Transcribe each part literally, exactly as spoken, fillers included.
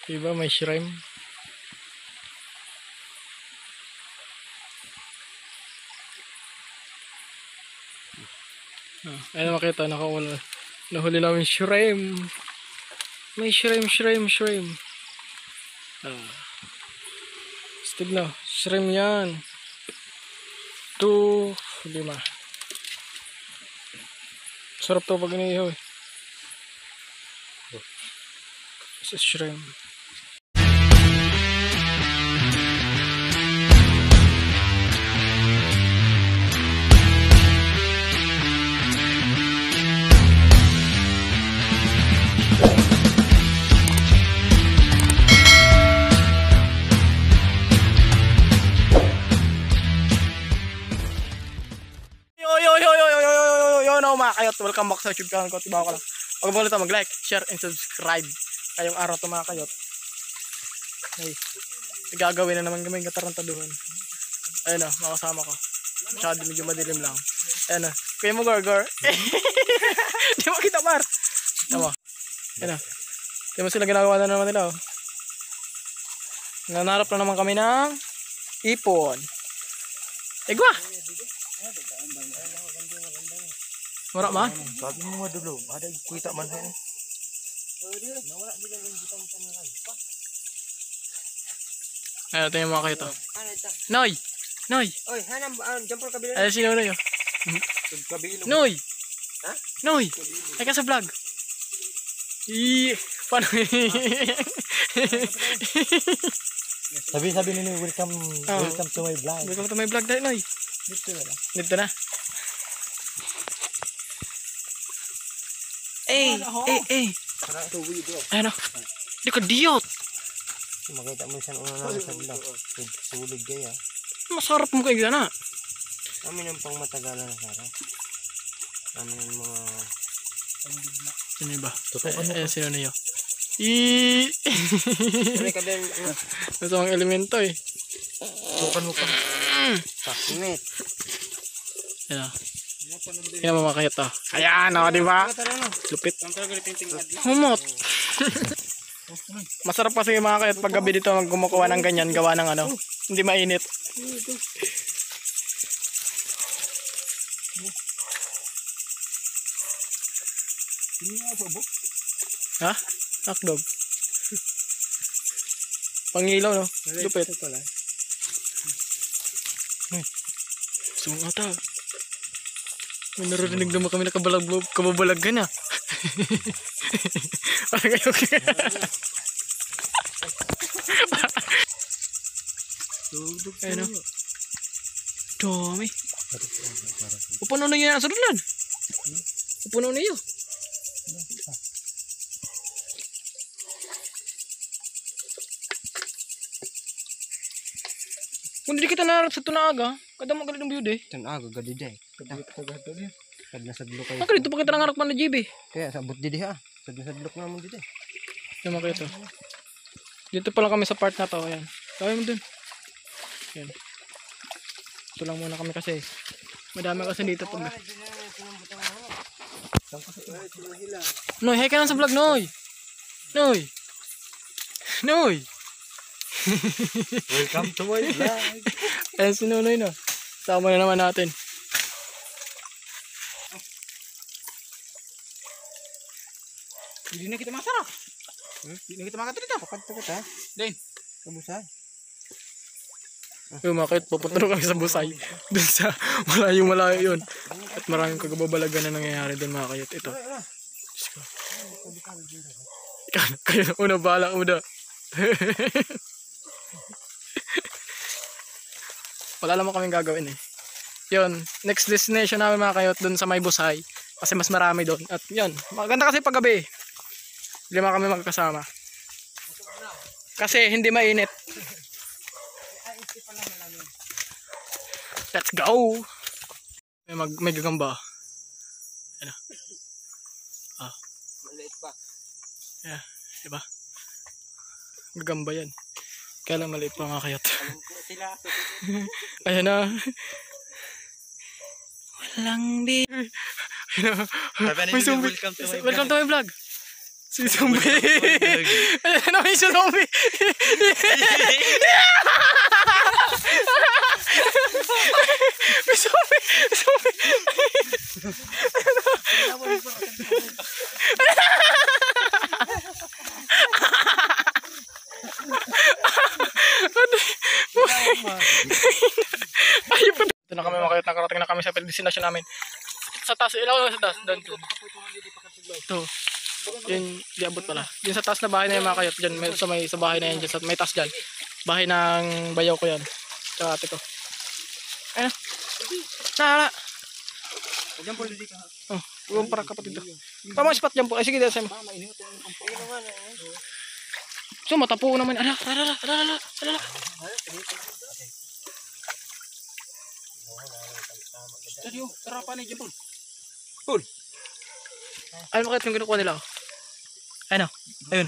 Diba may shrimp? Ah, ayun makita, nakawala. Nahuli namin shrimp. May shrimp, shrimp, shrimp. Ah. Stig na. Shrimp yan. Two, lima. Sarap to pag iniihaw eh. This is shrimp. Mga kayot, welcome back sa YouTube channel ko. Tibaw ka lang. Huwag mo ulit mag-like, share, and subscribe. Kayong araw to mga kayot. Hey, gagawin na naman kami ng katarantaduhan. Ayun o, mga kasama ko. Masyado medyo madilim lang. Ayun o, kuya mo Gorgor. Di mo kita par. Ayun o. Ayun o. Di mo sila ginagawa na naman nila o. Nanarap na naman kami ng ipon. Igwa! Wala man? Sabi mo dulu, ada kita man ha. Ayun, ito yung mga kayo to. Noy! Noy! Oy, hanam jumper kabila. Ayun, sino na yun? Kabilo. Noy! Ha? Noy! Ay ka sa vlog. Ih, paano? Sabi sabi ni welcome Oh. welcome to my vlog. Welcome to my vlog dahil, Noy. Dito na. Dito na. Eh, eh, eh. Para to video. Ano? Di ka diyot. Makita mo siya una na sa vlog. Sulig kaya. Masarap mo kayo na. Amin ang pang matagalan na sarap. Amin ang mga Sino ba? Tutukan mo. Eh, sino na yun? Ih! Ano ka din? Nasa mga elemento eh. Tutukan mo pa. Sakit. Ayan. Yan mga kaya to. Ayan o, di ba? Lupit. Humot. Masarap kasi mga kaya pag gabi dito mag kumukuha ng ganyan, gawa ng ano. Hindi mainit. Ha? Akdog. Pangilaw no? Lupit. Sumang ata. May narinig naman kami na kabalag, kababalag ka na. Parang kayo kaya. Ayun o. Dami. Pupuno na yun ang sarulan. Pupuno na yun. Kung hindi kita narap sa tunaga, kada mo galit ng biyude. Tanaga gadi day. Kad nasadlok kayo. Ang dito pa kita nangarak man na J B. Kaya sabot didi ha. Sad nasadlok na mo didi. Tama kayo to. Dito pa lang kami sa part na to. Ayan. Kawin mo dun. Ayan. Ito lang muna kami kasi. Madami kasi dito pag. Noy, hey ka lang sa vlog, Noy. Noy. Noy. Welcome to my vlog. Ayan si Nonoy no. Sama na naman natin. Hindi na kita masarap. Hindi na kita makatulita. Pakat-pakat ha. Din. Kabusay. Yung makit, pupunta na kami sa Busay. Dun sa malayong malayo yun. At maraming kagababalagan na nangyayari dun mga kayot. Ito. Diyos ko. Kayo na una, bahala una. Wala naman kaming gagawin eh. Yun, next destination namin mga kayot dun sa may Busay. Kasi mas marami dun. At yun, maganda kasi paggabi. Lima kami magkasama. Kasi hindi mainit. Let's go! May, mag, may gagamba. Ano? Ah. Maliit pa. Yeah, diba? Gagamba yan. Kaya lang maliit pa mga kayot. Sila. Ayan na. Walang di. May zombie. Welcome to my Welcome to my vlog. Si zombie. Ayan na may zombie. May zombie. Zombie. Ayun pa. Ito na kami mga kayot. Nakarating na kami sa destination namin. Sa taas. Ilaw lang sa taas. Doon. Ito. Yun, di abot pala. Yun sa taas na bahay na yung mga kayot. Diyan, may, sa, may, sa bahay na yan. Dyan, sa, may taas dyan. Bahay ng bayaw ko yan. Tsaka ate ko. Ayun. Nala. Diyan po, hindi ka. Oh, huwag para kapatid ko. Tama spot dyan po. Ay, sige, dyan sa'yo. So, matapo naman. Ala, ala, ala, ala, ala, ala. Studio, tara pa na dyan po. Cool. Ayun, makita yung kinukuha nila. Ayun, ayun.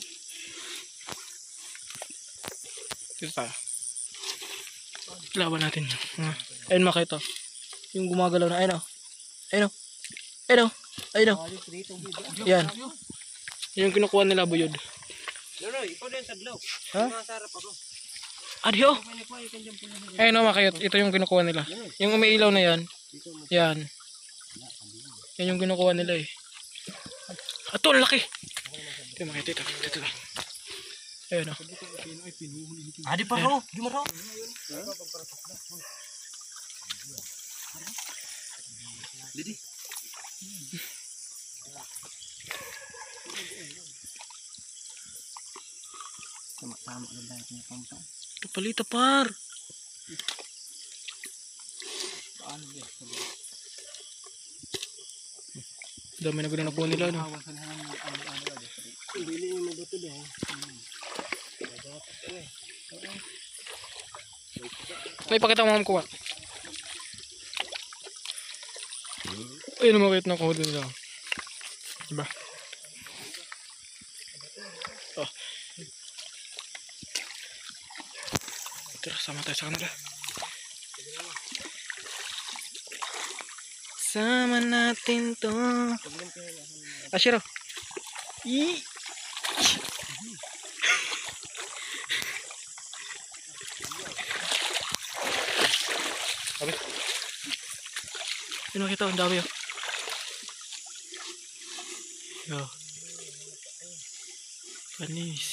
Dito tayo. Laban natin. Ayun, makita. Yung gumagalaw na. Ayun, ayun, ayun, ayun. Yan. Yung kinukuha nila, buyod. Loroy, ikaw din sa glow. Ha? Masarap ako. Adio. Ayun, makita. Ito yung kinukuha nila. Yung umiilaw na yan. Yan. Yan yung kinukuha nila eh. Ato, laki. Ito, makita ito. Ito lang. Ayun o. Adi pa ro, di mo ro. Didi. Sama-sama ganda yung pampa. Ito palita par. Paano ba? Dami na gano'n nakuha nila, no? Hindi mo mabuto din. May pakita mo kuha. Ayun, makita na kuha nila. Diba? Oh. Tara, sama tayo sa kanila. Sama natin to. Ashiro. Ii. Sabi. Yun makita, ang dami yun. Yo. Panis.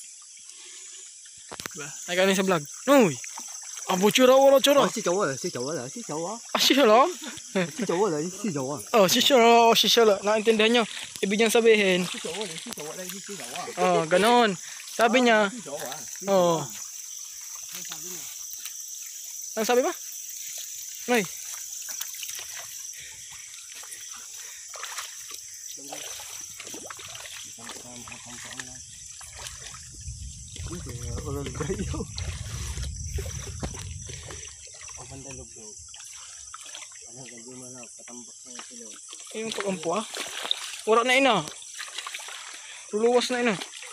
Diba? Ay ka sa vlog. Uy! Ang butsura wala tsura. Si Jawa, si Jawa, si Jawa. Ah, si Shalo? Si Jawa, si Jawa. Oh, si Shalo, si Shalo. Naintindihan nyo. Ibig niyang sabihin. Si Jawa, si Jawa, si Jawa. Oh, ganon. Sabi niya. Si Jawa. Oh. Ano sabi ba? Ay. Ay, yung pag-ampo ah. Wala na ina. Luluwas na ina.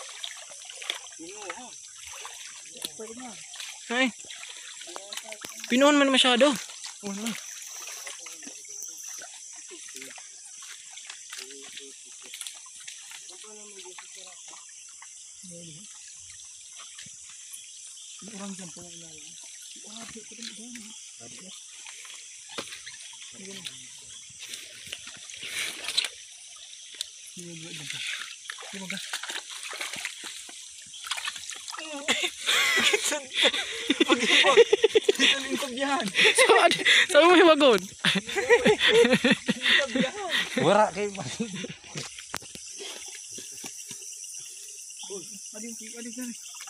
Ay. Pinuhan man masyado. Oh, na. Orang jam po na lang. Wah, di ko din diyan. Adi. Ini dua jam. Coba gas. Pag-ipag. Dito lingkod yan. Sabi, sabi mo hiwagon. Wara kay mas. Adi, adi kan.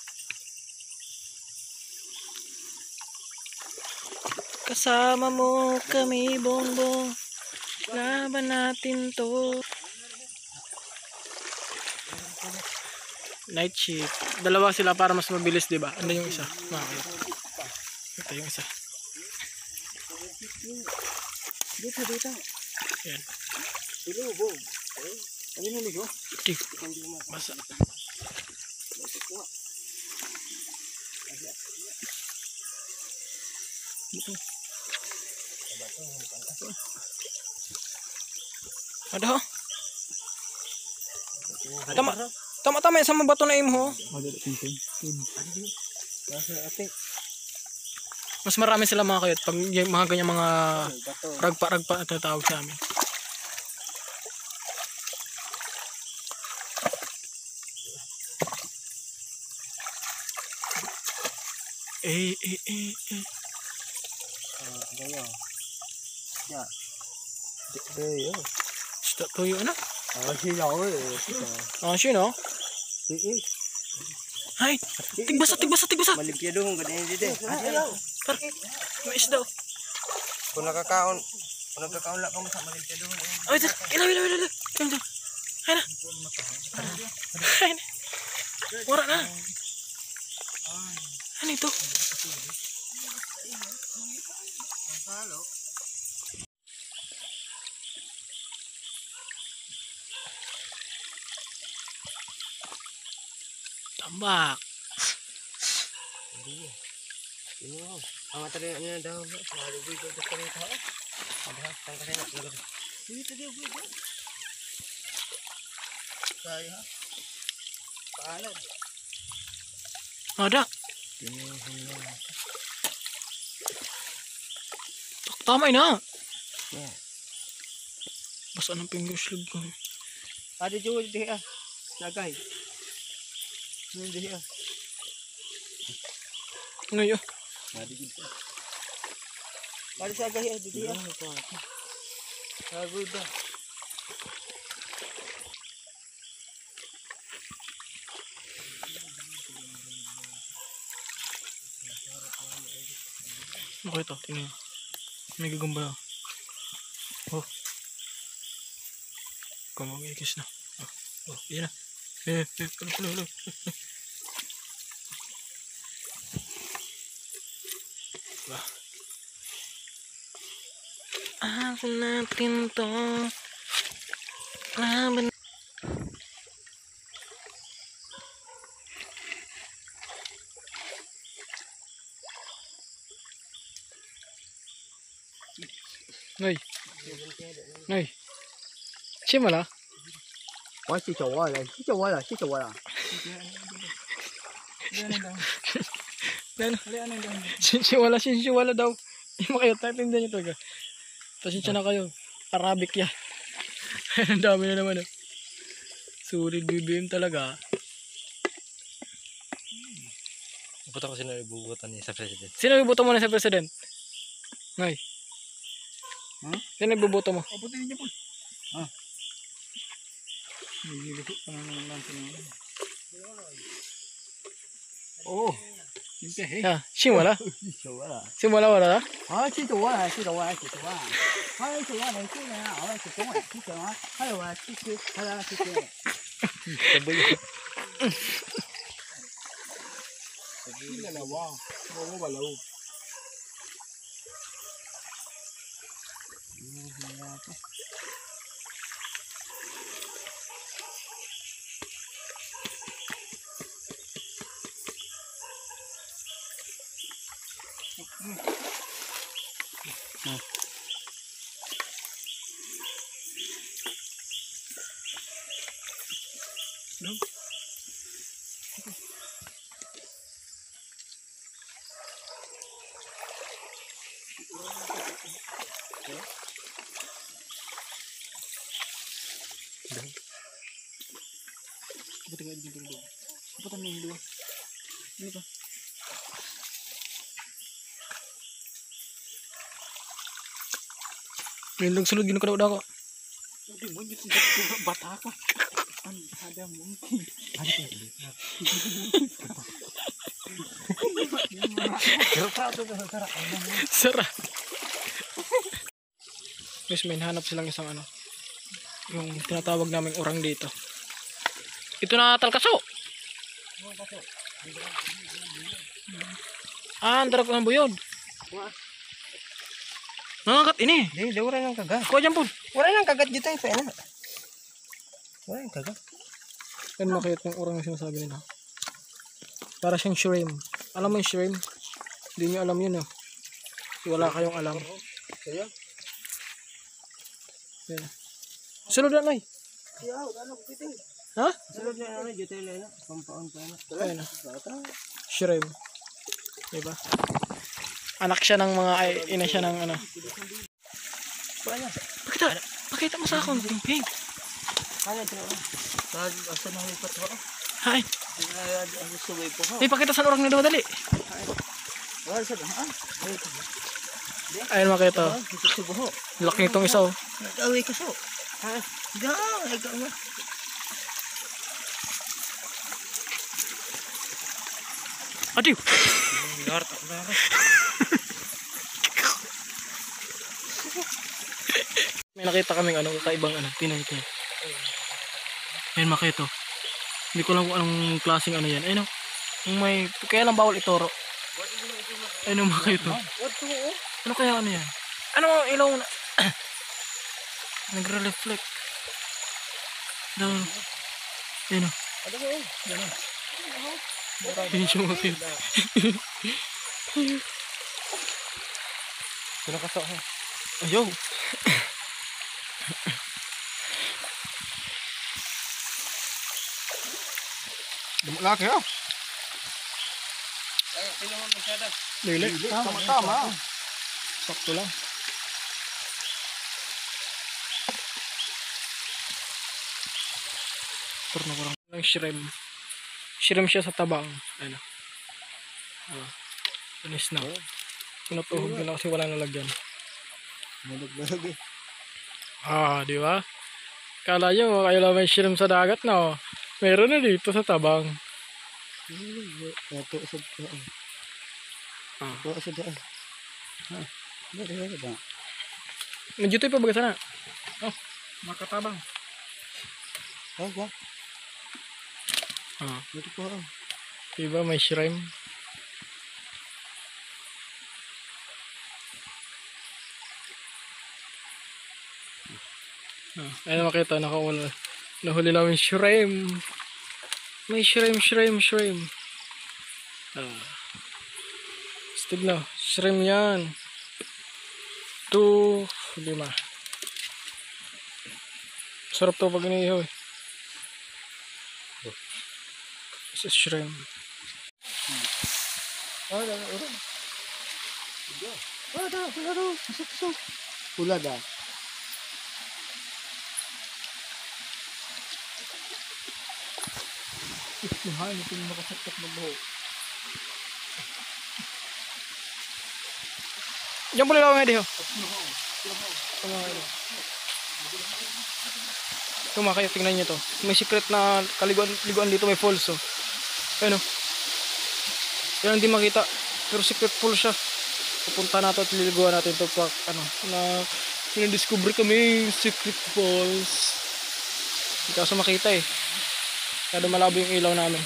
Kasama mo kami, bongbong. Laban natin to. Night shift. Dalawa sila para mas mabilis, diba? Ano yung isa? Makakaya. Ito yung isa. Dito, dito. Yan. Dito, bong. Ano yung nigo? Tik. Basa. Dito. Ada. Tama, tama, tama yung sa mga bato na imo. Mas marami sila mga kayot. Pag yung mga ganyan mga ragpa-ragpa na tatawag sa amin. Eh, eh, eh, eh. Ah, ganyan. Ya. Deo. Stop tuyo na. Ah, sila ko eh. Ah, sino? Eh, Ay, tigbasa, tigbasa, tigbasa. malimpyado kung ganyan dito. Par, may isda. Kung nakakaon, kung nakakaon lang ka mo sa malimpyado. Ay, ilaw, ilaw, ilaw, ilaw. Ilaw, ilaw. Ay na. Ay na. Wala na. Ano ito? Tambak. Ini ang tadi niya daw. Sabi ko ito sa kanila. Ada tang kasi na. Dito dia bu. Saya. Paano? Ada. Tama na. Ya. Basta ng pinggirslog ko. Ada juga di ah. Sagay. Ini dia. Ano yun? Ada gitu. Ada sagay ah di dia. Sabi ba? Ano ito? Tingnan. May gagamba. Oh. Kumagigis na. Oh, oh, yan na. Eh, eh, ano, ano, ano. Bah. Ako natin to. Laban. Này. Này. Chim mà là? Wah, si cowok lah, si cowok lah, si cowok lah. Dan. Sinsiwala, sinsiwala daw. Hindi mo kayo, typing din ito. Pasensya na kayo. Arabic yan. Ang dami na naman. Oh. Sulit B B M talaga. Buta ko sino ibubutan niya sa president. Sino ibubuto mo na sa president? Ngay. Hmm? Sino ibubuto mo? Abutin niya po. Ah. Nagilito pa naman lang sino. Oh. Hindi eh. Ha, sinwala? Sinwala. Sinwala wala? Ah, sinwala, sinwala, sinwala. Ay, sinwala, sinwala. Ay, sinwala, sinwala. Ay, wala, sinwala, sinwala. Sabay. Sabay na lawa. Oo, walaw. Hmm. No. Apa tinggal di dulu? Apa tanah ini dua? Ini tuh. Lindog sulod gino kada udah kok. Hindi mo yung sinasura bata ka. Ano ada mungkin. Ano ka? Sarap. Guys, may hanap silang isang ano. Yung tinatawag naming orang dito. Ito na talkaso. Ah, ang darap ng buyod. Nangakat ini. Di, di wala nang kagat. Kuha dyan po. Wala nang kagat dito yung pena. Wala nang kagat. Yan makita yung orang yung sinasabi nila. Para siyang shrimp. Alam mo yung shrimp? Hindi nyo alam yun, oh. Wala kayong alam. Kaya? Yan. Sulod na, Noy. Kaya, wala nang bitin. Ha? Sulod na ano, dito na ano, compound pa ano. Ayun na. Shrimp. Diba? Anak siya ng mga, ay, ina siya ng ano. Pakita, pakita mo sa akong pink. Ano ito? Asa na lipat ho? Hay. Ano subay po ho? Ay, pakita sa orang na daw, dali. Wala sa ha? Ayun makita. Ito subo ho. Laki nitong isa oh. Away ka so. Ha? Ga, ay ka mo. Adiw! Lart na. May nakita kaming ano, kakaibang ano, Pinoy ito. Ayun makita. Hindi ko lang kung anong klaseng ano yan. Ayun oh. Yung may, kaya lang bawal itoro. Ayun makita. Ano kaya ano yan? Ano ilaw na? Nagre-reflect. Doon. Ayun oh. Ayun oh. Hindi siya makita. Pinakaso ho. Ayaw. Laki ho. Ay, sino mo masyada? Lili. Tama, tama. Sakto lang. Turno ko lang. Ang shrimp. Shrimp siya sa tabang. Ano. Ah. Tunis na. Pinutuhog nila kasi wala nalagyan. Malog-malog eh. Ah, di ba? Kala nyo, kayo lang may shrimp sa dagat na oh. Meron na dito sa tabang. Ito sa daan. Ah. Ito sa daan. Ha? Dito sa daan. Medyo tayo pa baga sana. Oh, makatabang. Ha? Ha? Ah, Dito po ho. diba may shrimp? Ah, ayun makita, nakawala. Nahuli namin shrimp. May shrimp, shrimp, shrimp. Ah. Stig na. Shrimp yan. Two, lima. Sarap to pag iniihaw eh. This is shrimp. Ah, dah, dah. Ah, dah, dah, dah. Masuk, masuk. Pula dah. Mahal, ito yung makasaktak na buho. Diyan pala lang nga diho. Ito mga kayo, tingnan nyo to. May secret na kaliguan liguan dito, may falls oh. Ayun oh. Yan hindi makita. Pero secret pool siya. Pupunta natin at liliguan natin ito pag ano, na pinadiscover kami secret falls. Hindi kaso makita eh. Kaya malabo yung ilaw namin.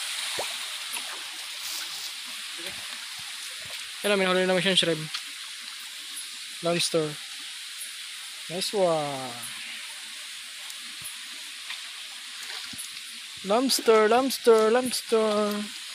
Yan, minahuli namin siyang shrimp. Lobster. Nice one. Lobster, lobster, lobster.